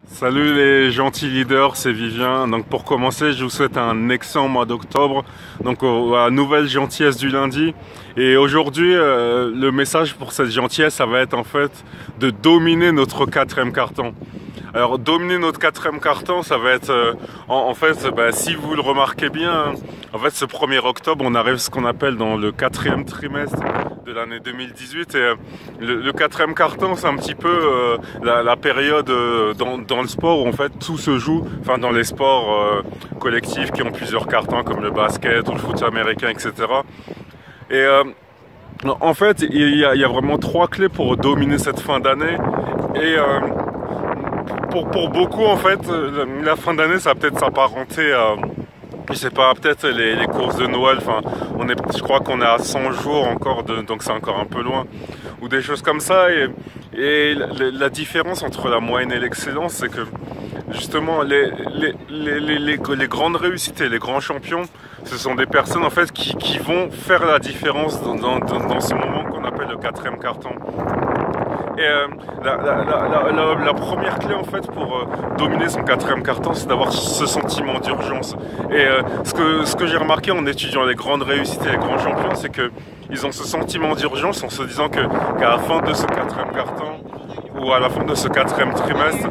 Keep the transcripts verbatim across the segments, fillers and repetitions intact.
Salut les gentils leaders, c'est Vivien. Donc pour commencer, je vous souhaite un excellent mois d'octobre. Donc à la nouvelle gentillesse du lundi. Et aujourd'hui, euh, le message pour cette gentillesse, ça va être en fait de dominer notre quatrième carton. Alors dominer notre quatrième carton, ça va être euh, en, en fait, bah, si vous le remarquez bien, en fait ce premier octobre, on arrive ce qu'on appelle dans le quatrième trimestre de l'année deux mille dix-huit. Et euh, le, le quatrième carton, c'est un petit peu euh, la, la période euh, dans, dans le sport où en fait tout se joue, enfin dans les sports euh, collectifs qui ont plusieurs cartons comme le basket ou le foot américain, et cetera. Et euh, en fait, il y, a, il y a vraiment trois clés pour dominer cette fin d'année. Et euh, Pour, pour beaucoup, en fait, la fin d'année, ça va peut-être s'apparenter à, je sais pas, peut-être les, les courses de Noël. Enfin, on est, je crois qu'on est à cent jours encore, de, donc c'est encore un peu loin, ou des choses comme ça. Et, et la, la différence entre la moyenne et l'excellence, c'est que justement, les, les, les, les, les, les grandes réussites et les grands champions, ce sont des personnes en fait qui, qui vont faire la différence dans, dans, dans ce moment qu'on appelle le quatrième carton. Et euh, la, la, la, la, la première clé en fait pour euh, dominer son quatrième carton, c'est d'avoir ce sentiment d'urgence. Et euh, ce que, ce que j'ai remarqué en étudiant les grandes réussites et les grands champions, c'est que ils ont ce sentiment d'urgence en se disant que qu'à la fin de ce quatrième carton ou à la fin de ce quatrième trimestre,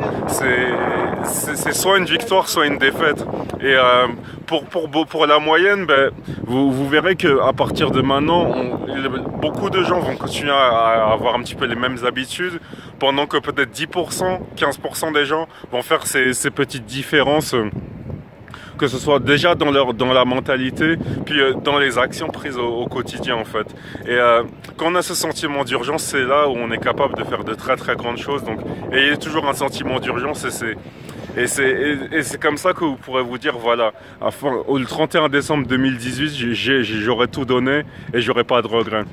c'est soit une victoire, soit une défaite. Et euh, pour, pour, pour la moyenne, ben, vous, vous verrez qu'à partir de maintenant, on, beaucoup de gens vont continuer à avoir un petit peu les mêmes habitudes, pendant que peut-être dix pour cent, quinze pour cent des gens vont faire ces, ces petites différences, que ce soit déjà dans, leur, dans la mentalité, puis euh, dans les actions prises au, au quotidien en fait. Et euh, quand on a ce sentiment d'urgence, c'est là où on est capable de faire de très très grandes choses. Donc ayez toujours un sentiment d'urgence et c'est et c'est et, et c'est comme ça que vous pourrez vous dire voilà, enfin, le trente et un décembre deux mille dix-huit, j'aurais tout donné et j'aurais pas de regrets.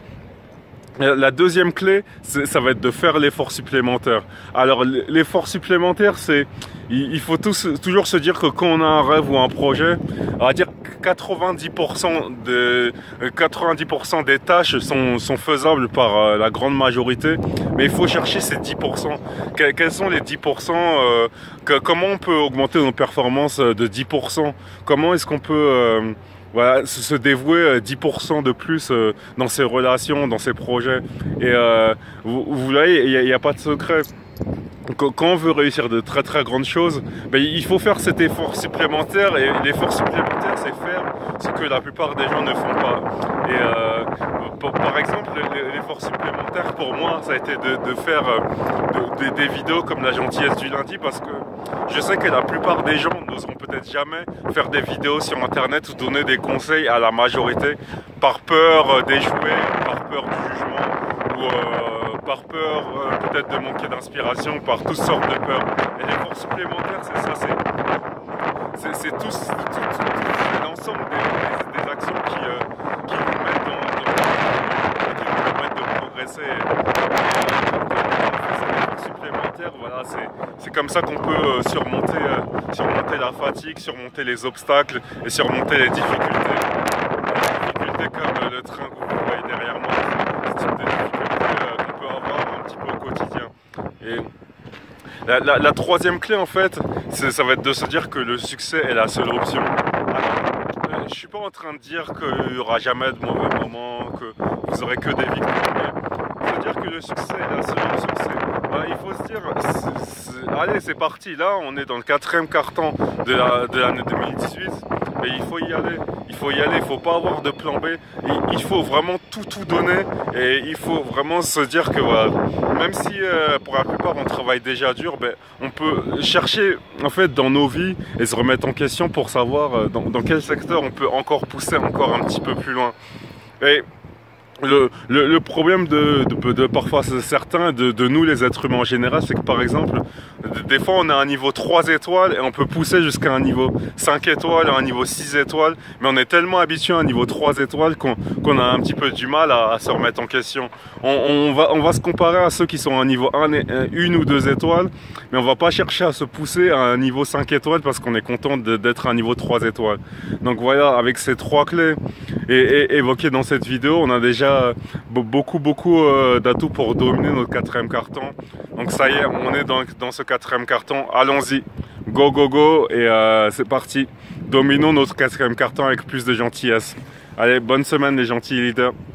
La deuxième clé, ça va être de faire l'effort supplémentaire. Alors l'effort supplémentaire, c'est il faut tous, toujours se dire que quand on a un rêve ou un projet, on va dire quatre-vingt-dix pour cent de quatre-vingt-dix pour cent des tâches sont, sont faisables par la grande majorité, mais il faut chercher ces dix pour cent. Quels sont les dix pour cent euh, que, comment on peut augmenter nos performances de dix pour cent? Comment est-ce qu'on peut euh, voilà, se dévouer dix pour cent de plus dans ses relations, dans ses projets. Et euh, vous, vous voyez, il n'y a, a pas de secret. Quand on veut réussir de très très grandes choses, ben, il faut faire cet effort supplémentaire. Et l'effort supplémentaire, c'est faire ce que la plupart des gens ne font pas. Et euh, pour, par exemple, l'effort supplémentaire pour moi, ça a été de, de faire de, de, des vidéos comme la gentillesse du lundi, parce que je sais que la plupart des gens n'oseront peut-être jamais faire des vidéos sur internet ou donner des conseils à la majorité par peur d'échouer, par peur du jugement ou euh, par peur euh, peut-être de manquer d'inspiration, par toutes sortes de peurs. Et l'effort supplémentaire, c'est ça, c'est c'est tout, tout, tout, tout l'ensemble des, des, des actions qui, euh, qui nous mettent dans, dans, qui nous permettent de progresser. Et, et, euh, supplémentaire, voilà, c'est comme ça qu'on peut euh, surmonter, euh, surmonter la fatigue, surmonter les obstacles et surmonter les difficultés. Les difficultés comme euh, le train que vous voyez derrière moi, ce type de difficultés euh, qu'on peut avoir un petit peu au quotidien. Et la, la, la troisième clé en fait, ça va être de se dire que le succès est la seule option. Alors, euh, je suis pas en train de dire qu'il n'y aura jamais de mauvais moments, que vous aurez que des victoires, mais se dire que le succès est la seule option, c'est bah, il faut se dire, c est, c est, allez c'est parti, là on est dans le quatrième carton de l'année la, de deux mille dix-huit, et il faut y aller, il faut y aller, il faut pas avoir de plan B, il, il faut vraiment tout tout donner, et il faut vraiment se dire que voilà, même si euh, pour la plupart on travaille déjà dur, ben, on peut chercher en fait dans nos vies et se remettre en question pour savoir euh, dans, dans quel secteur on peut encore pousser encore un petit peu plus loin. Et Le, le, le problème de, de, de parfois certains, de, de nous les êtres humains en général, c'est que par exemple, des fois on a un niveau trois étoiles et on peut pousser jusqu'à un niveau cinq étoiles, un niveau six étoiles, mais on est tellement habitué à un niveau trois étoiles qu'on qu'on a un petit peu du mal à, à se remettre en question. On, on, va, on va se comparer à ceux qui sont à un niveau un, une ou deux étoiles, mais on va pas chercher à se pousser à un niveau cinq étoiles parce qu'on est content d'être à un niveau trois étoiles. Donc voilà, avec ces trois clés, et, et évoqué dans cette vidéo. On a déjà beaucoup beaucoup euh, d'atouts pour dominer notre quatrième carton. Donc ça y est, on est dans, dans ce quatrième carton. Allons-y, go go go, et euh, c'est parti. Dominons notre quatrième carton avec plus de gentillesse. Allez, bonne semaine les gentils leaders.